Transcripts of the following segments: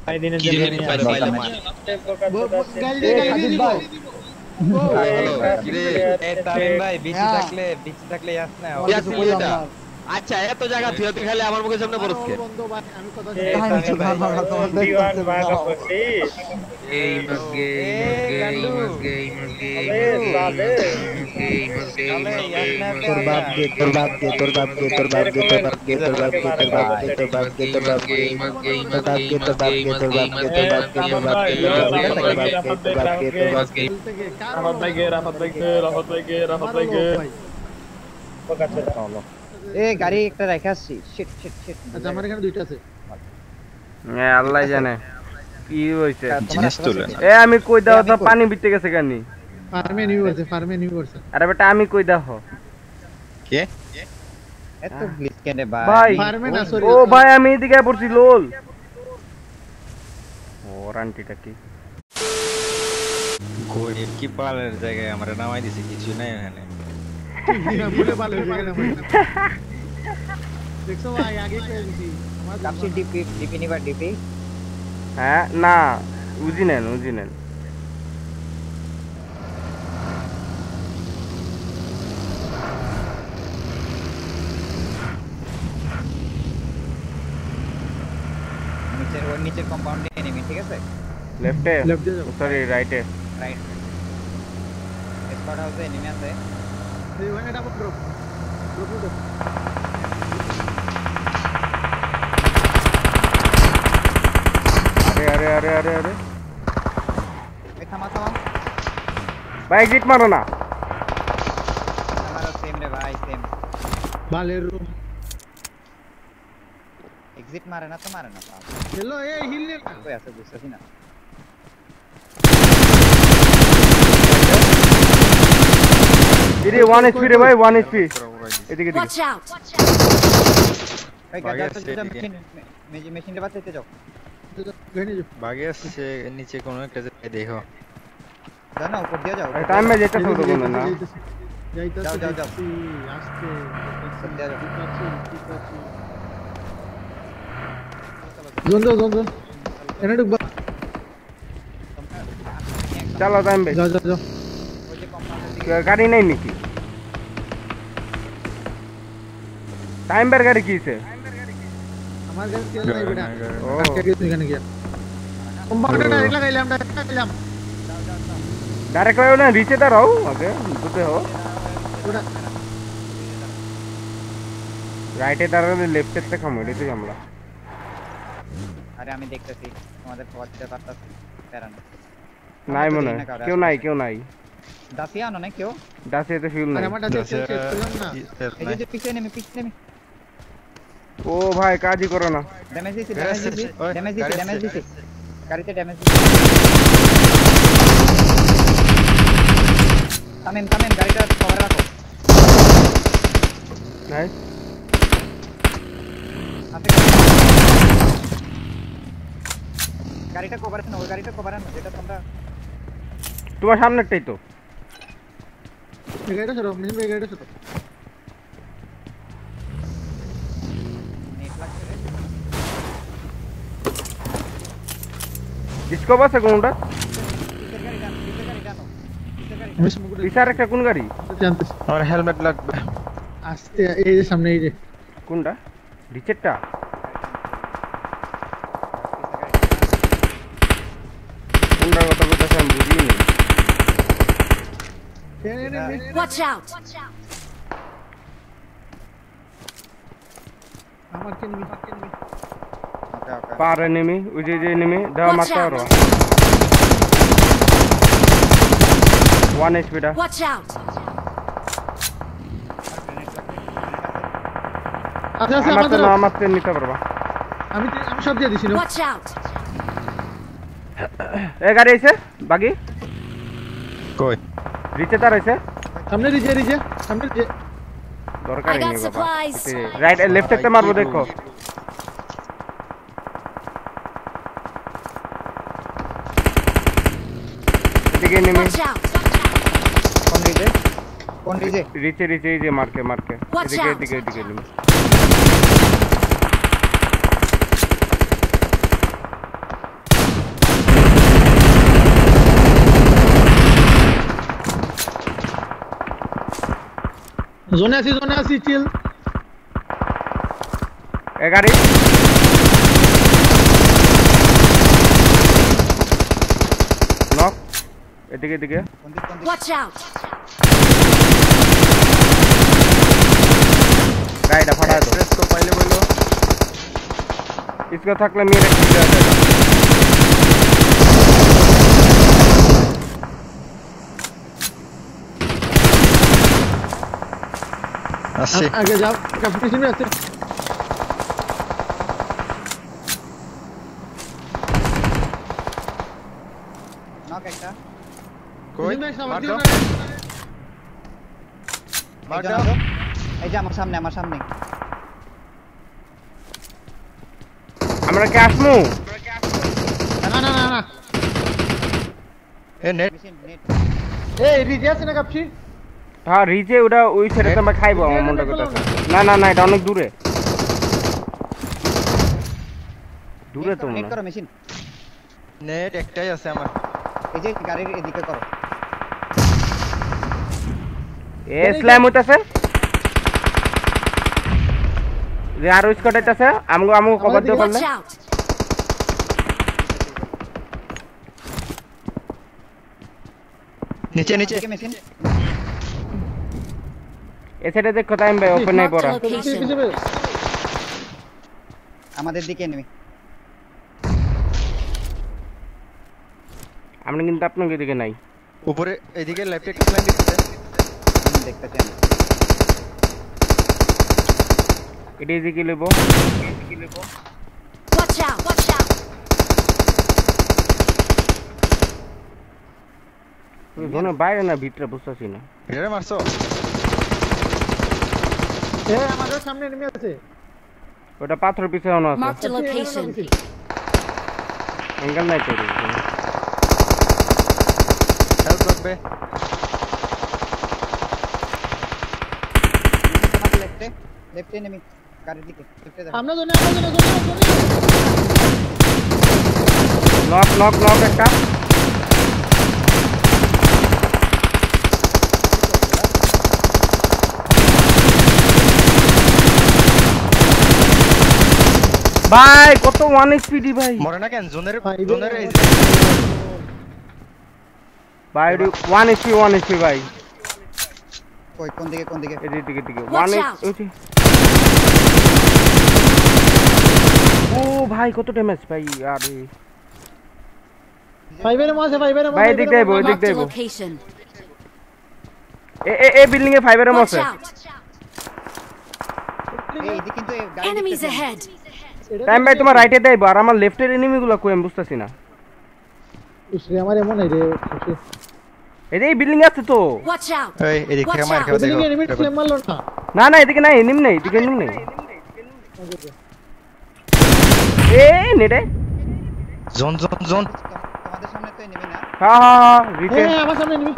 দিনের জন্য নিয়ে গাইল দিয়ে দিব হ্যালো কিরে তামিম ভাই বিচি থাকলে আস না আচ্ছা এত জায়গা তুই তুই খালি আমার মুখের সামনে বলছ কে বন্ধু ভাই আমি কথা এই মগে তোর বাপ গে তোর বাপ গে তোর বাপ গে তোর বাপ গে তোর বাপ গে তোর বাপ গে তোর বাপ গে তোর বাপ গে তোর বাপ গে তোর বাপ গে তোর বাপ গে তোর বাপ গে তোর বাপ গে তোর বাপ গে তোর বাপ গে তোর বাপ গে তোর বাপ গে রাফাত ভাই গে এ গাড়ি একটা রেখে আসছি শিট শিট শিট আচ্ছা আমার এখানে দুইটা আছে হ্যাঁ আল্লাহ জানে কি হইছে জিনিস তুলে এ আমি কই দাও তো পানি বিতে গেছে কেনি ফার্মে নিউ করছে আরে বেটা আমি কই দাও কে এত গ্লিচ কেনে ভাই ফার্মে না সরি ও ভাই আমি এদিকে পড়ছি লোল ও রান্টিটা কি গরিব কি পালের জায়গায় আমরা নামাই দিছি কিছু নাই এখানে বলে ভালো জায়গা না দেখছো ভাই আগে কই দিছি আমার কাপসি ডিপি নিবার ডিপি হ্যাঁ না উজি নেন নিচের কম্পাউন্ডে এনিমি ঠিক আছে লেফটে লেফট দিয়ে যাও সরি রাইটে রাইট স্পট হাউসে এনিমি আছে এই ওখানে ডাবল ড্রপ আরে এই থামা ভাই এক্সিট মারো না আমারও সেম রে ভাই সেম বালের রুম এক্সিট মারে না হ্যালো এই হিল নে না কই আছে বুঝছছি না ইরে 1 HP রে ভাই 1 HP এদিকে Watch out! ভাই গাড়ি মেশিনটা বাঁচাইতে যাও গেনি যাও বাগে আসছে নিচে কোন একটা জায়গায় দেখো জানো উপর দিয়ে যাও টাইম মে যেটা শুরু করব না যাইতাছি যাও আজকে সত্যি যাও জোন এনে ঢুকবা চলো টাইম বে যাও ওই যে কম্পাউন্ডে গাড়ি নাই নাকি টাইম বের গাড়ি কিছে আমার কাছে তেল নাই বেটা ও আজকে গেছি এখানে গিয়া কম্পাউন্ডে ডাইরেক্ট লাগাইলাম ডাইরেক্ট লাগাও না নিচে দাঁড়াও ওকে দুটো হো ওটা রাইটে দাঁড়ালে লেফটে তে খামো এদিকে আমরা আরে আমি দেখতেছি তোমাদের খবর দিতে পারতাছি প্যারান নাই মনে কেউ নাই দাসিয়া আনো না কেউ ডাসিতে ফিউল নাই আরে আমার কাছে চেক করলাম না এই যে পিছনে নেমে ও ভাই কাজই করো না ড্যামেজ দিছি গাড়িতে ড্যামেজ দিছি থামেন গাড়িটা কভার রাখো নাইস গাড়িটা কভার আছে না ওই গাড়িটা কভার আনো যেটা তোমরা তোমার সামনেরটাই তো এই গাড়িটা ছোট মিনি গাড়িটা ছোট নেট লাগছে রে ডিসকভার আছে কোনটা পিছের গাড়ি টানো আমি সমুদ্রে পিছার একটা কোন গাড়ি জানতেছি আমার হেলমেট লাগবে আস্তে এই যে সামনে এই যে কোনটা নিচেরটা কোনটার কথা বলতেছ আমি বুঝিনি Watch out! আমার কেনবি ওকে পার এনিমি ওই যে এনিমি দাও Watch মারতে out! পারো 1 HP টা Watch out! আচ্ছা আমার তো নিতে পারবা আমি সব দিয়ে দিছি Watch out! এই গাড়ি আইছে বাগি কই রিচে তার আইছে সামনে রিজে সামনে রিজে দরকার I got নেই বাবা supplies. রাইট লেফট থেকে মারবো দেখো এদিকে নেমে Watch out! কোন রিজে রিচে এই যে মারকে Watch এদিকে out. নেমে জোনে আছি চিল এ গাড়ি নক এদিকে Watch out! গাড়িটা ফাটায় দাও প্রেস কো পাইলে বললো इसको থাকলে মেরে কিল আছে আসছে আগে যাও কম্পিটিশন আছে নক একটা কই মার দাও মার দাও এই যে আমার সামনে আমরা কি আসমু না এ নেট মেশিন নেট এই রিজে আছে না কাপছি হ্যাঁ রিজে ওটা ওই সাইডে তো আমরা খাইবো আমার মনটা কথা না এটা অনেক দূরে তো নেট না করো মেশিন নেট একটাই আছে আমার এই যে গাড়ির এদিকে করো এ স্ল্যাম হইতাছে যে আর স্কট হইতাছে আমগো কভার দিও পারলে Watch out! নিচে এদিকে মেশিন এ সাইডে দেখো টাইম ভাই ওপেন নাই পড়া Location. আমাদের দিকে এনিমি আমরা কিন্তু আপনাকে দিকে নাই উপরে এদিকে লেফটে একটা লাইন দিতে দেখতেছি আমি এটা এদিকে লইবো Watch out! Watch out! জোনে বাইরে না ভিতরে বুঝতাছি না এটা মারছো আমাদের সামনে এনিমি আছে ওটা পাথর পিছনে আছে Marked a location. অ্যাঙ্গেল নাই তো হেল্প লাগবে তোমার লেফটে এনিমি গাড়ির দিকে লেফটে যাও আমরা জোনে নক একটা ভাই কত 1 এইচপি ভাই মরে না কেন জোনের এই ভাই 1 এইচপি ভাই কই কোন দিকে এদিকে Watch 1 out! এইচপি ও ভাই কত ড্যামেজ ভাই আরে ফাইভের মাঝে ভাই এদিক দেবো Marked a location. এ বিল্ডিং এ 5 এর Watch মধ্যে out! এই দিকে কিন্তু গাড়ি Enemies ahead! টাইম ভাই তোমার রাইটে দেবো আর আমার লেফটের এনিমি গুলো কই আমি বুঝতাছি না ইসরে আমার এমন নাই রে এই বিল্ডিং আছে তো Watch out! এই এদিক থেকে Watch মার out! খাওয়া ওদিকে এনিমি দেখো ফ্লেম মারলো না না এদিকে নাই এনিমি নাই এদিকে এনিমি নাই এ নেড়ে জোন তোমাদের সামনে তো এনিমি না হ্যাঁ রিটে আমার সামনে এনিমি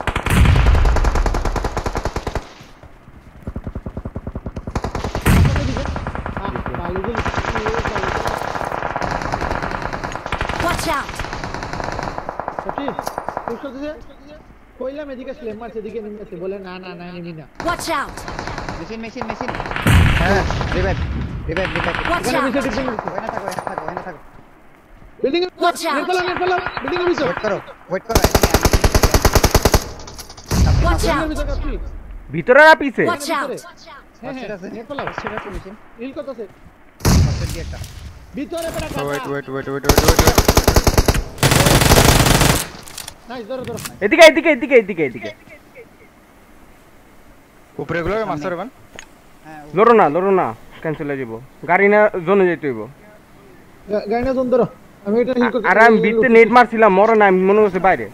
Watch out! কইলাম এদিকে স্লেম মারছে এদিকে এনিমি আছে বলে না এনিমি না Watch out! মেশিন হ্যাঁ রিভাইভ Watch out! ওখানে থাকো বিল্ডিং এর Watch out! Net follow building এর ভিতর ওয়েট করো Watch out! ভিতরে না পিছে Watch out! হ্যাঁ নেট ফলো সেটা তো মেশিন হিল করতেছে পাশের দিয়ে একটা ভিতরে পড়া ওয়েট নাইস ধরো এদিকে উপরে গুলো মাস্টার বান হ্যাঁ লড়ো না ক্যান্সেল হয়ে যাব গাড়ি না জোনে যেতে হইব গাড়ি না ধরো আমি এটা হিল করতে আর আমি ভিতরে নেট মারছিলাম মরে না আমি মনে হচ্ছে বাইরে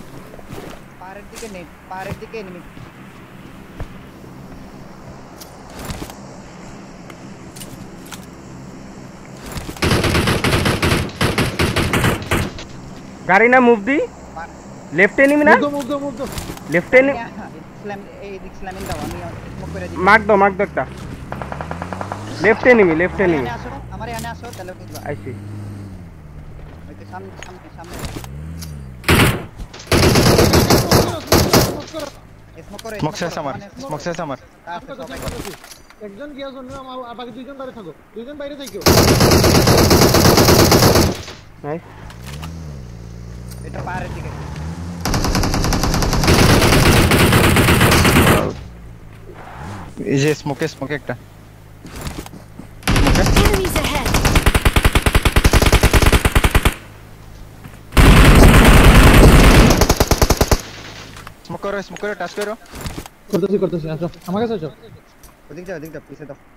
পাহাড়ের দিকে এনিমি গাড়ি না মুভ দি লেফট এনিমি না মুভ দো লেফট এনিমি স্ল্যাম এই দিক স্ল্যামিং দাও আমি স্মোক করে দিই মার্ক দাও একটা লেফট এনিমি আমারে এনে আসো তাহলে বুঝবা আইছি ওই তো সামনে স্মোক করে স্মোক শেষ আমার স্মোক শেষ আমার একজন গিয়া জন্য আর বাকি দুইজন বাইরে থাকো দুইজন বাইরে থাকো নাইস এটা পাহাড়ের দিকে এই যে স্মোকে একটা Enemies ahead. স্মোক করো টাচ করো করতেছি আসো আমার কাছে আসো ওদিক যাও পিছে দাও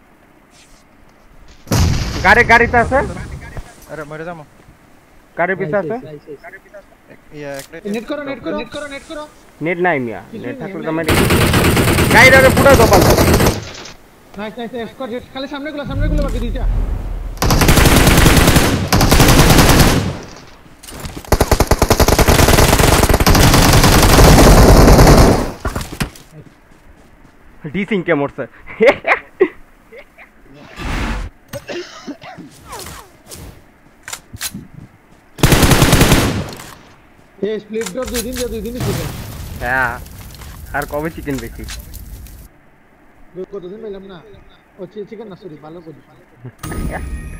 গাড়িতে আছে আরে মরে যাবো গাড়ির পিছে আছে ইয়া একটা নেট করো নেট নাই মিয়া নেট থাকলে তো আমি গাড়িটারে পুরো দপাল নাইস স্কোয়াড হেড খালি সামনেগুলো বাকি দুইটা ডিসিং কে মরছে এই স্প্লিট ডোর দুই দিনই ছিল হ্যাঁ আর কবে চিকেন বেশি কতদিন পেলাম না ও চিকেন না সরি ভালো করি